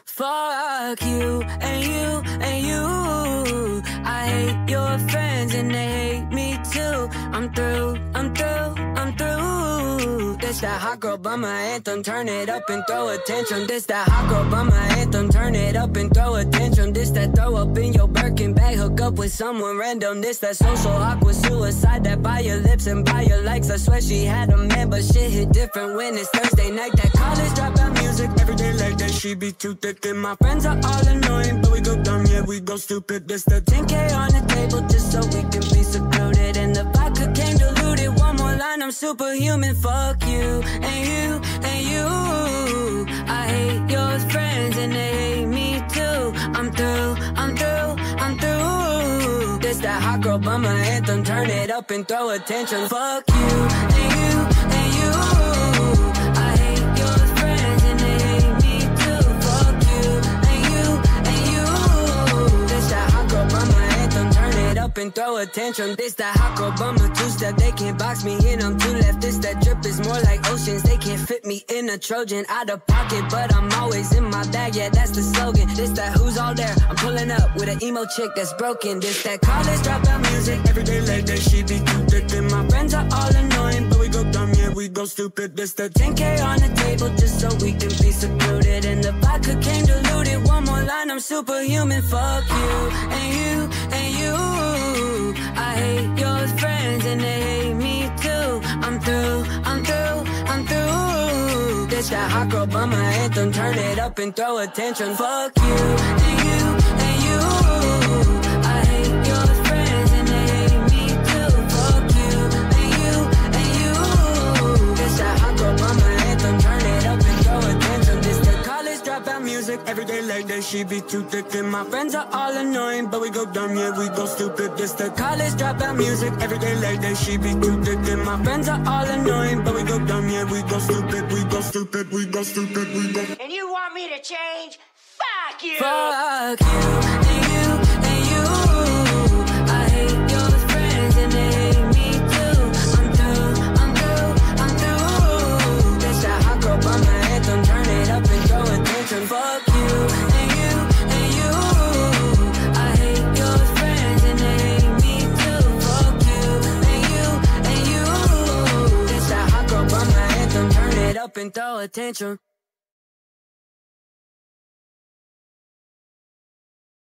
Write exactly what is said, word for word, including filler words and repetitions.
Fuck you, and you, and you. I hate your friends and they hate me too. I'm through, I'm through, I'm through. This that hot girl bummer anthem, turn it up and throw a tantrum. This that hot girl bummer anthem, turn it up and throw a tantrum. This that throw up in your Birkin bag, hook up with someone random. This that social awkward suicide, that buy your lips and buy your likes. I swear she had a man, but shit hit different when it's Thursday night. That college dropout music, every day like that. She be too thick and my friends are all annoying, but we go dumb, yeah, we go stupid. This the ten K on the table just so we can be secluded, and the vodka came diluted. One more line, I'm superhuman. Fuck you, and you, and you. I hate your friends and they hate me too. I'm through, I'm through, I'm through. This that hot girl bummer anthem, turn it up and throw a tantrum. Fuck you, and you, and you. I hate your friends and they hate me too. Fuck you, and you, and you. This that hot girl bummer anthem, turn it up and throw a tantrum. This that hot girl bummer two-step, they can't box me in, I'm too left. This that drip is more like oceans, they can't fit me in a Trojan. Out of pocket, but I'm always in my bag, yeah, that's the slogan. This that who's all there, I'm pulling up with an emo chick that's broken. This that college dropout music, every day like that. She be too thick and my friends are all annoying, but we go dumb, yeah, we go stupid. This the ten K on the table just so we can be secluded, and the vodka came diluted. One more line, I'm superhuman. Fuck you, and you, and you. I hate your friends and they hate me too. I'm through, I'm through, I'm through. This that hot girl bummer anthem, turn it up and throw a tantrum. Fuck you, and you, and you. I hate your friends and they hate me too. Fuck you, and you, and you. This that hot girl bummer anthem, turn it up and throw a tantrum. This that college dropout music, every day like that. She be too thick and my friends are all annoying, but we go dumb, yeah, we go stupid. This the college dropout music, every day like that. She be too thick and my friends are all annoying, but we go dumb, yeah, we go stupid, we go stupid, we go stupid, we go. And you want me to change? Fuck you! Fuck you, and you, and you. I hate your friends and they hate me too. I'm through, I'm through, I'm through. This that hot girl bummer anthem, turn it up and throw a tantrum. Fuck you, and you, and you. I hate your friends and they hate me too. Fuck you, and you, and you. This that hot girl bummer anthem, turn it up and throw a tantrum.